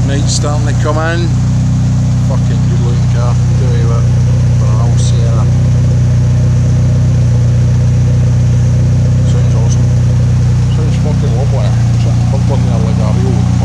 Night's starting to come in. Fucking good looking car, tell you what, for an old Sierra. Sounds awesome. Sounds fucking lovely. Something there like a real